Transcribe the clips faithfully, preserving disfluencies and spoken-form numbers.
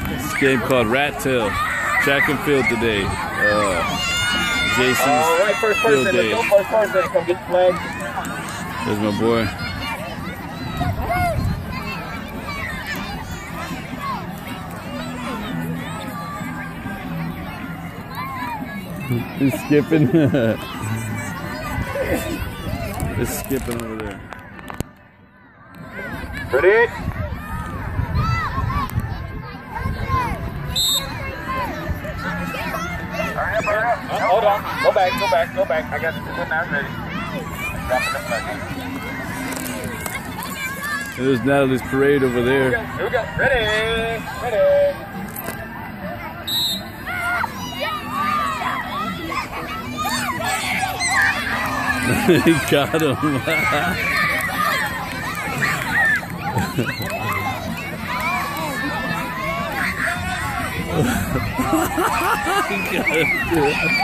This game called Rat Tail. Track and field today. Uh, Jason's All right, first field person. day. Let's go first person. Come get the flag. There's my boy. He's skipping. He's skipping over there. Ready? Hurry up, hurry up. Oh, hold on. Go back, go back, go back. I got the one now ready. Dropping the flag. And there's Natalie's parade over there. Here we go. Here we go. Ready? Ready? He got him. He got him too.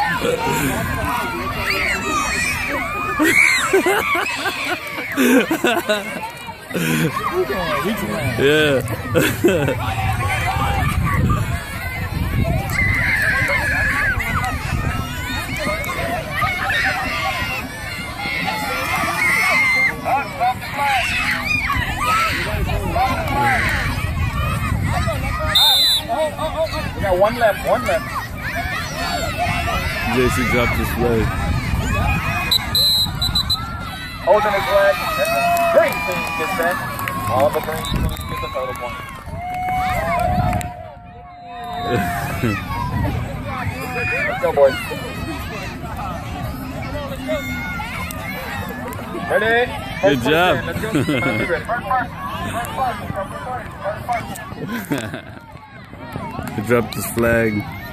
Yeah. We got one left, one left. Jason dropped his flag. Holding his flag. Green team gets that. All the green teams get the total point. Let's go, boys. Ready? Good First job. person. Let's go. Be ready. First person. First person. First person. First person. He dropped his flag.